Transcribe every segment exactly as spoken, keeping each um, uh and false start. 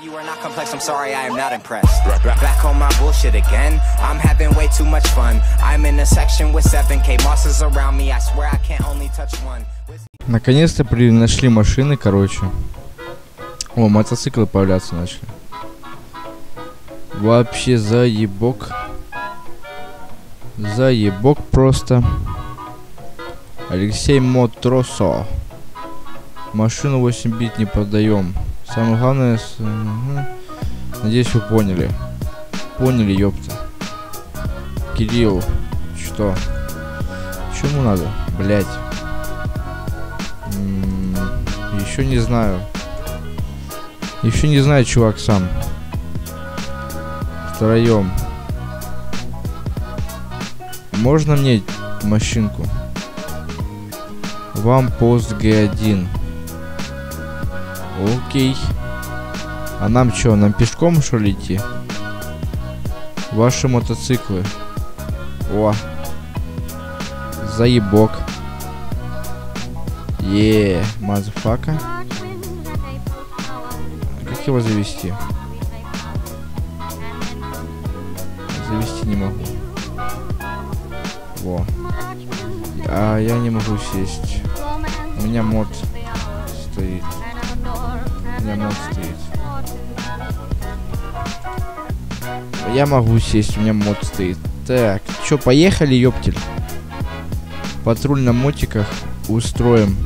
You are not complex, I'm sorry, I am not impressed. Back on my bullshit again. I'm having way too much fun. I'm in a section with seven K monsters around me. I swear I can't only touch one. Наконец-то при... нашли машины, короче. О, мотоциклы появляться начали. Вообще заебок. Заебок просто. Алексей Мотросо. Машину восемь бит не продаем. Самое главное, с... надеюсь, вы поняли. Поняли, ёпта. Кирилл, что? Чему надо? Блять. Еще не знаю. Еще не знаю, чувак, сам. Втроем. Можно мне машинку? Вам пост Г один. Окей. А нам чё, нам пешком что ли идти? Ваши мотоциклы. О. Заебок. Еее, мазафака. Как его завести? Завести не могу. Во. А я не могу сесть. У меня мод стоит. У меня мод стоит. Я могу сесть, у меня мод стоит. Так, чё, поехали, ёптель. Патруль на мотиках устроим.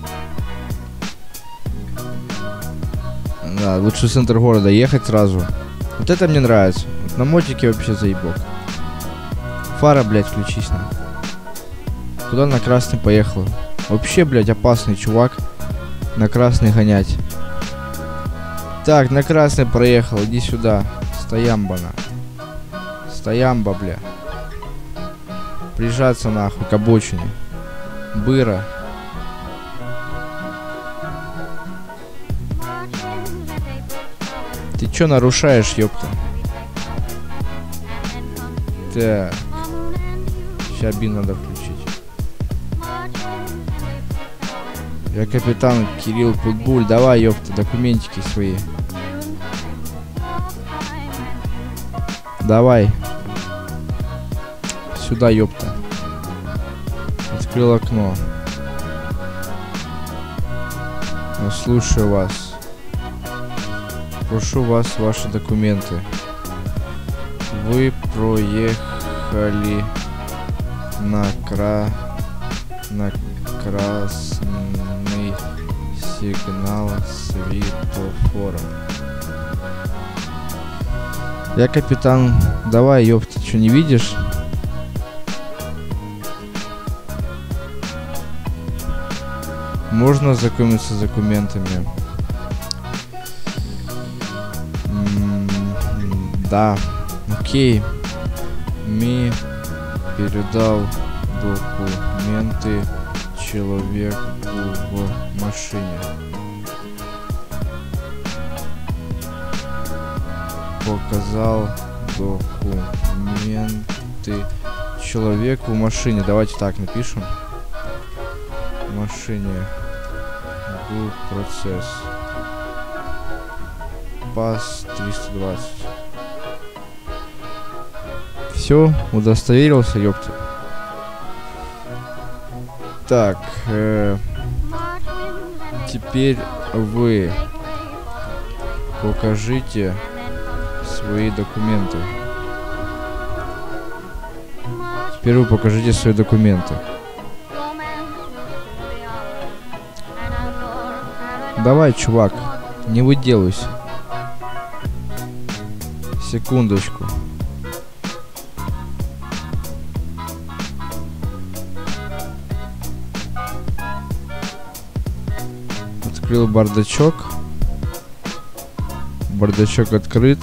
Да, лучше в центр города ехать сразу. Вот это мне нравится. Вот на мотике вообще заебок. Фара, блядь, включись нам. Куда на красный поехал? Вообще, блядь, опасный чувак. На красный гонять. Так, на красный проехал. Иди сюда. Стоямба, на. Стоямба, бля. Прижаться нахуй к обочине. Быра. Ты чё нарушаешь, ёпта? Так. Сейчас бин надо включить. Я капитан Кирилл Путбуль. Давай, ёпта, документики свои. Давай. Сюда, ёпта. Открыл окно. Ну, слушаю вас. Прошу вас ваши документы. Вы проехали на кра... на красный сигнал светофора. Я капитан. Давай, ёпта, что не видишь? Можно ознакомиться с документами? М-м- да. Окей. Ми передал документы человеку в машине. Показал документы человеку в машине. Давайте так напишем. В машине был процесс. Пас триста двадцать. Все, удостоверился, ёпта. Так, э, теперь вы покажите свои документы. Теперь вы покажите свои документы. Давай, чувак, не выделывайся. Секундочку. Открыл бардачок. Бардачок открыт.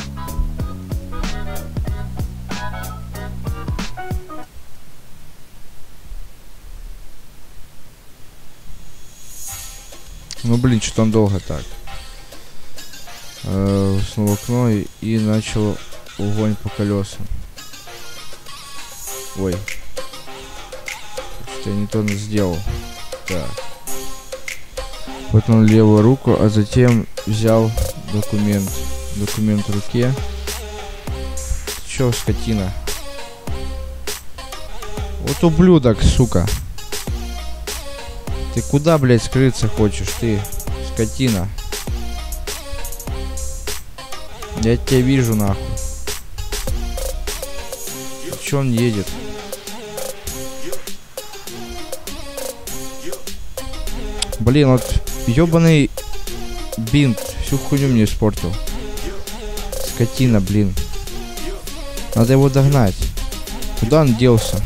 Ну блин, что там долго так. Э, снова окно и, и начал огонь по колесам. Ой. Что я не то сделал. Так. Потом левую руку, а затем взял Документ. Документ в руке. Чё, скотина? Вот ублюдок, сука. Ты куда, блядь, скрыться хочешь, ты, скотина? Я тебя вижу, нахуй. Чё он едет? Блин, вот ёбаный бинт всю хуйню мне испортил. Скотина, блин. Надо его догнать. Куда он делся?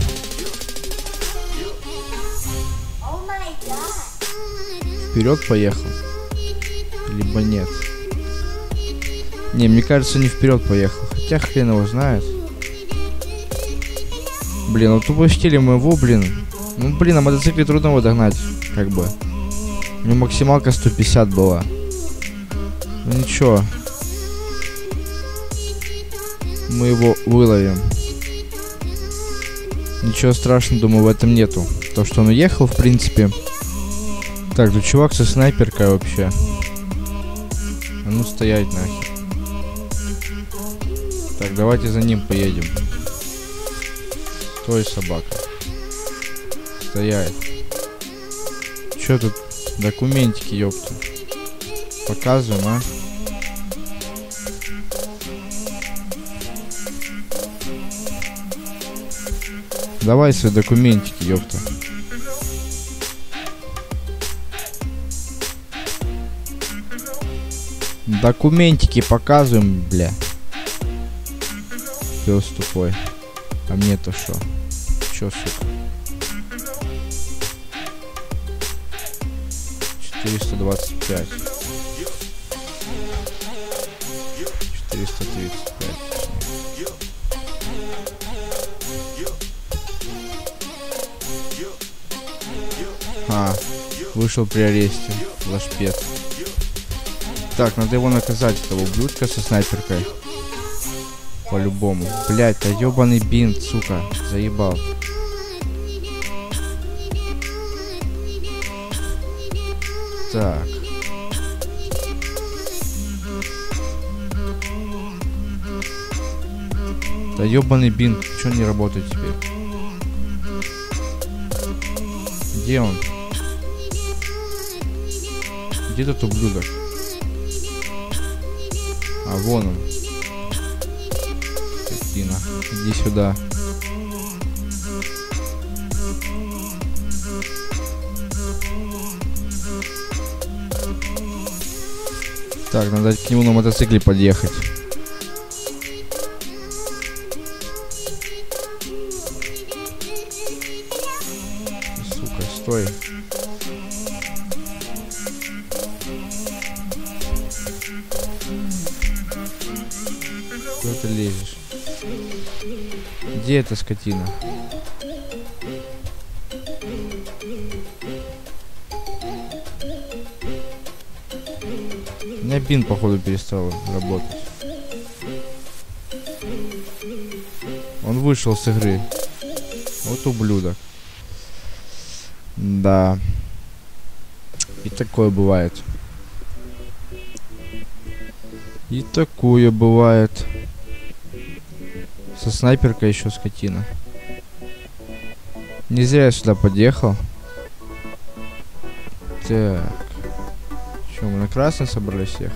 Вперед поехал? Либо нет? Не, мне кажется, не вперед поехал. Хотя хрен его знает. Блин, вот упустили мы его, блин. Ну, блин, на мотоцикле трудно его догнать, как бы. У него максималка сто пятьдесят была. Ну ничего. Мы его выловим. Ничего страшного, думаю, в этом нету. То, что он уехал, в принципе. Так, тут чувак со снайперкой вообще. А ну стоять нахер. Так, давайте за ним поедем. Стой, собака. Стоять. Чё тут? Документики, ёпта. Показываем, а? Давай свои документики, ёпта. Документики показываем, бля. Пёс тупой. А мне-то шо? Чё, сука? четыреста двадцать пять. четыреста тридцать пять. А, вышел при аресте. Лашпет. Так, надо его наказать, этого ублюдка со снайперкой. По-любому. Блять, да ёбаный бинт, сука. Заебал. Так. Да ёбаный бинт, чё не работает теперь? Где он? Где этот ублюдок? А вон он. Скотина. Иди сюда. Так, надо к нему на мотоцикле подъехать. Сука, стой. Куда ты лезешь? Где эта скотина? У меня бинт, походу, перестал работать. Он вышел с игры. Вот ублюдок. Да. И такое бывает. И такое бывает. Со снайперкой еще скотина. Не зря я сюда подъехал. Так. Че, мы на красный собрались ехать?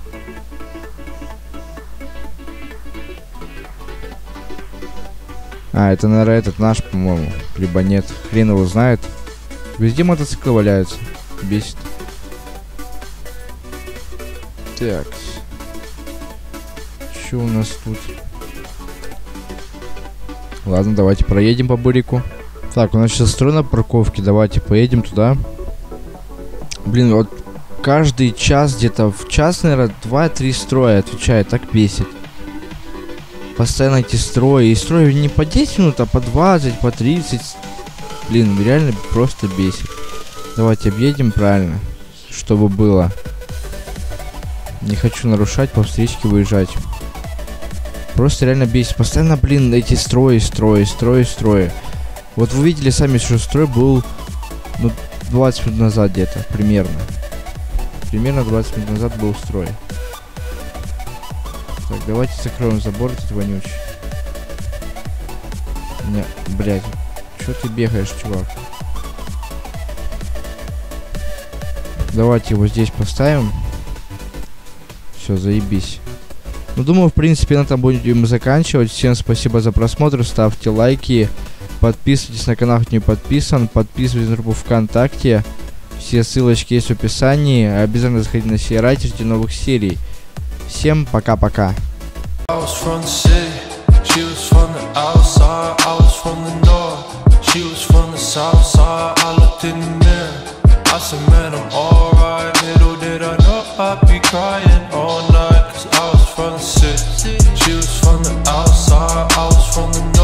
А, это, наверное, этот наш, по-моему. Либо нет. Хрен его знает. Везде мотоциклы валяются. Бесит. Так. Что у нас тут? Ладно, давайте проедем по бурику. Так, у нас сейчас строй на парковке. Давайте поедем туда. Блин, вот каждый час, где-то в час, наверное, два-три строя отвечает. Так бесит. Постоянно эти строи. И строи не по десять минут, а по двадцать, по тридцать. Блин, реально просто бесит. Давайте объедем правильно. Чтобы было. Не хочу нарушать, по встречке выезжать. Просто реально бесит. Постоянно, блин, эти строи, строи, строи, строи. Вот вы видели сами, что строй был, ну, двадцать минут назад где-то, примерно. Примерно двадцать минут назад был строй. Так, давайте закроем забор этот вонючий. Не, блядь. Чё ты бегаешь, чувак? Давайте его здесь поставим. Все, заебись. Ну, думаю, в принципе, на этом будем заканчивать. Всем спасибо за просмотр. Ставьте лайки. Подписывайтесь на канал, кто не подписан. Подписывайтесь на группу ВКонтакте. Все ссылочки есть в описании. Обязательно заходите на сей райт, ждите новых серий. Всем пока-пока. I said, man, I'm alright. Little did I know I'd be crying all night. Cause I was from the city, she was from the outside, I was from the